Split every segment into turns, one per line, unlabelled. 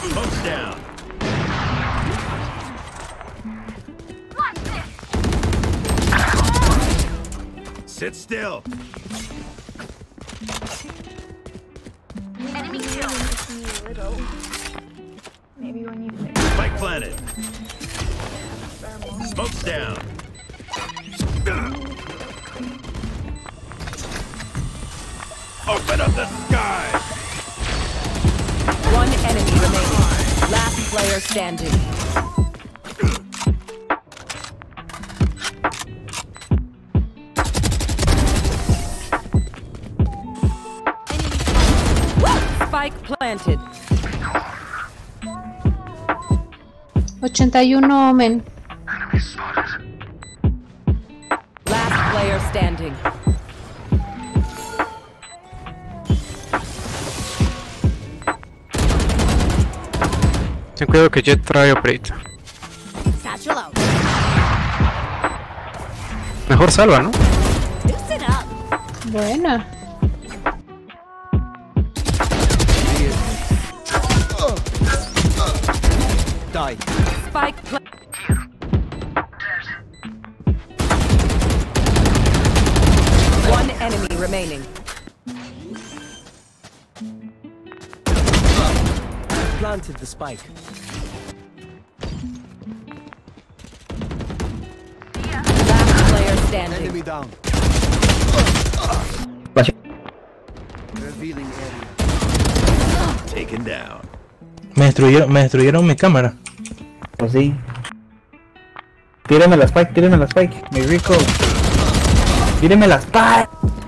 Smoke's down. Sit still.
Enemy kill. Little. Maybe when you think.
Spike planted. Smoke's down. Open up the sky.
One enemy remaining. Last player standing. Spike planted.
81 men.
Last player standing.
Ten cuidado que Jet trae operate.
Satchel out.
Mejor salva, ¿no?
Loosen up.
Buena.
Die.
Spike pla One enemy remaining.
Planted the spike.
Last player standing.
Enemy down. Revealing area.
Taken down.
Me destruyeron mi cámara.
Pues sí. Tíreme la spike, mi rico. Tíreme la spike.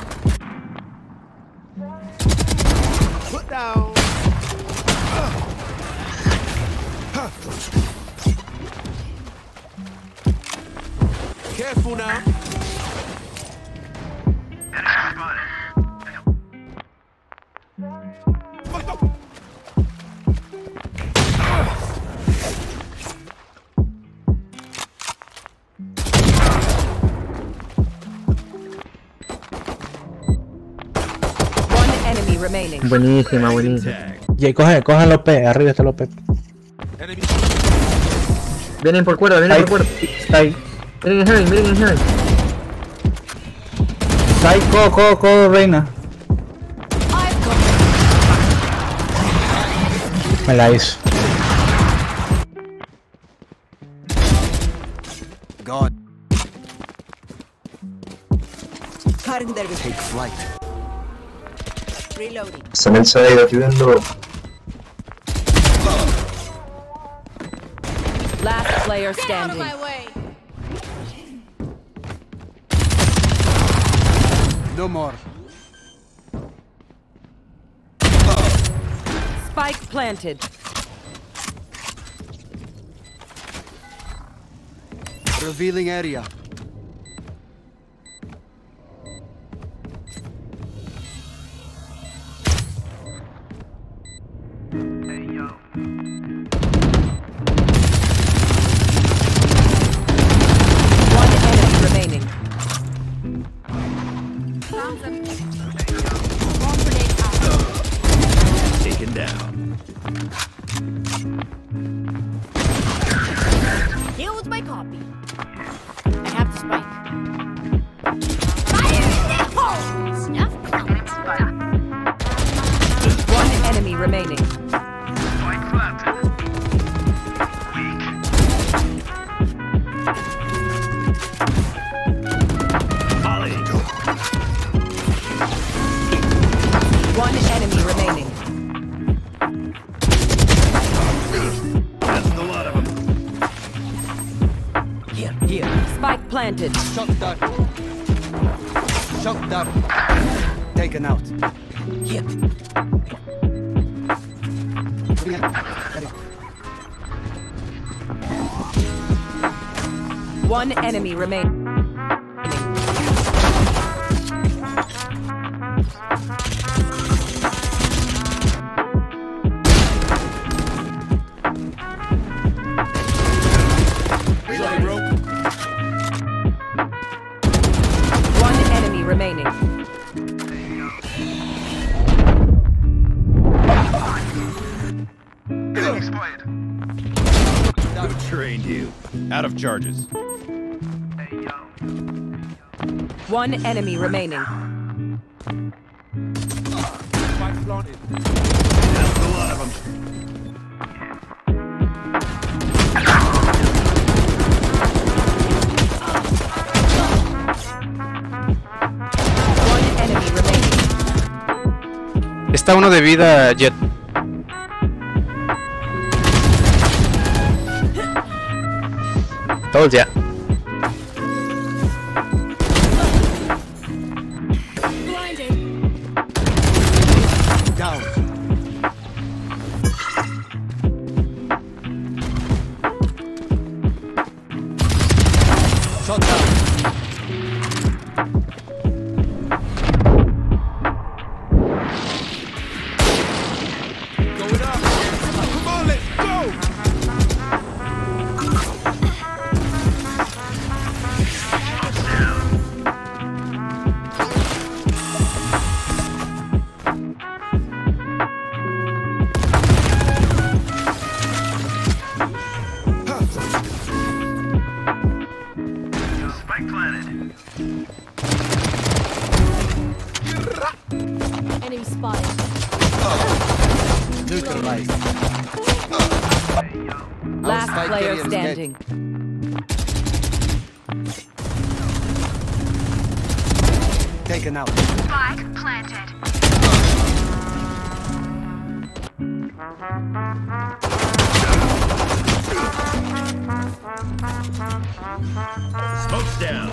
Put down. Careful now.
One enemy remaining.
Buenísima, buenísima.
Tag.
Y cojan los P, arriba está los P.
Vienen por cuerda, Está ahí. Miren en heaven. Está ahí, codo, reina.
Me la hizo.
God. Take flight.
Reloading.
Están el side ayudando.
Last player
Get out of
standing.
my way.
No more.
Spike planted.
Revealing area.
One enemy remaining.
Found them. Bomb grenade out.
Taken down.
Deal with my copy. I have the spike. Fire in the hole! Snuff out.
One enemy remaining.
Molly.
One enemy remaining.
That's a lot of them.
Here.
Spike planted.
Shot down. Taken out. Here.
One enemy remaining. One enemy remaining.
Who trained you? Out of charges.
One enemy remaining.
That's a lot of them.
One enemy remaining.
Está uno de vida, Jet. Told ya.
Down. Shot down.
Going up. Come on, let's go. Spike planted.
Enemy spotted.
Neutralized.
Last
spike
player
carrier is dead.
standing.
Taken out.
Spike planted.
Smoke's down.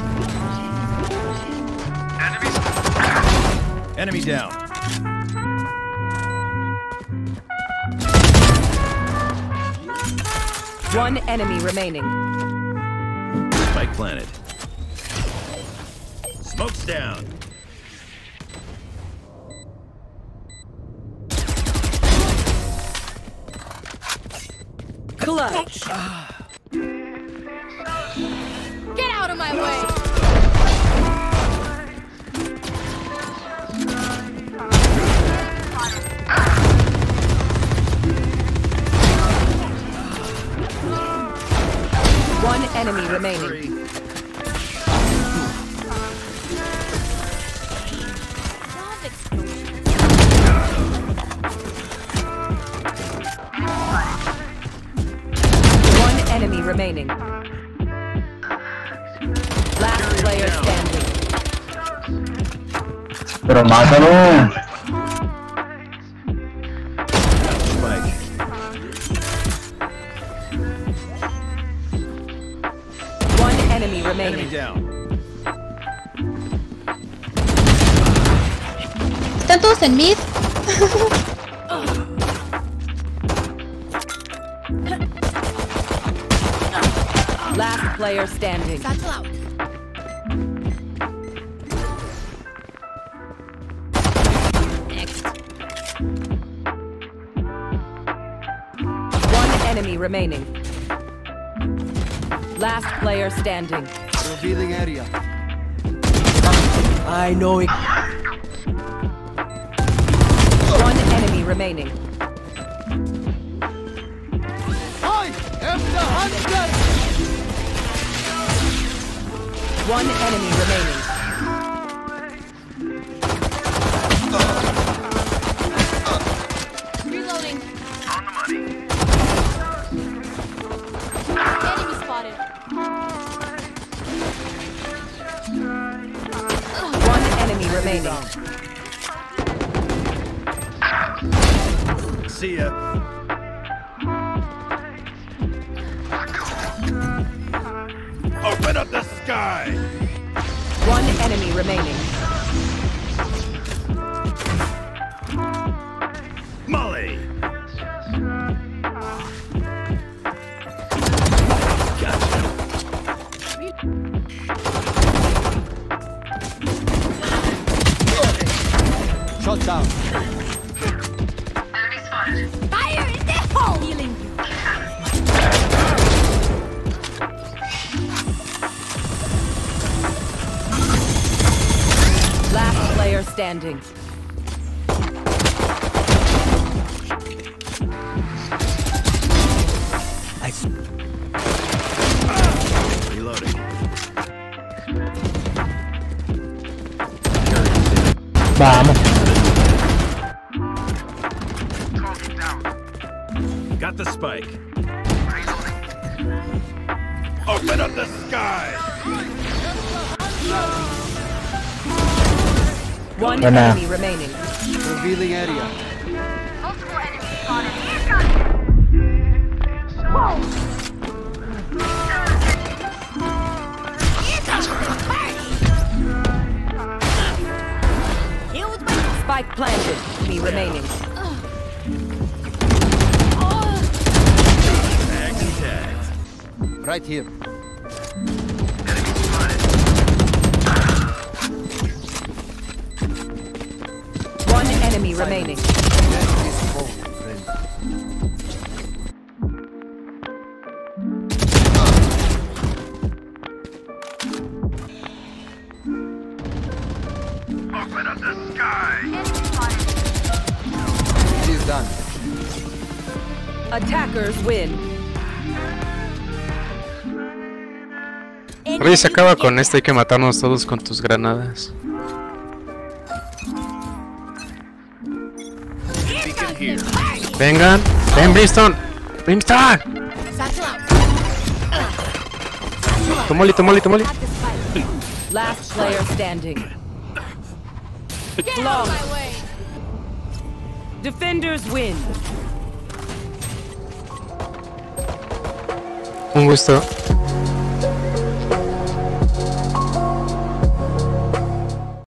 Enemy down.
One enemy remaining.
Spike planted. Smoke's down.
Clutch.
Get out of my way.
One enemy remaining. One enemy remaining. Last player standing.
Pero mátalo.
Spike.
One enemy
Enemy
remaining.
down.
¿Están todos en mid?
Last player standing.
Satchel out. Next.
One enemy remaining. Last player standing.
Revealing area.
I know it. One enemy remaining.
Hi! After hunter!
One enemy remaining.
Reloading. Enemy spotted.
One enemy remaining.
See ya. Open up the sky.
One enemy remaining.
Molly.
Shot down.
Fire in the hole. Healing you.
Last player standing.
Vamos.
Got the spike. Open up the sky.
One
Buena.
enemy remaining.
Revealing area.
Spike planted. Enemy remaining.
Tags and tags.
Right here.
One enemy remaining.
Death is cold, friend.
Open up the sky.
It is done.
Attackers win.
Rey, se acaba con esto, hay que matarnos todos con tus granadas.
Beacon here.
Vengan, ven Brimstone. Brimstone. Tomoli, tomoli, tomoli.
Last player standing.
Get out of my way.
Defenders win.
Un gusto.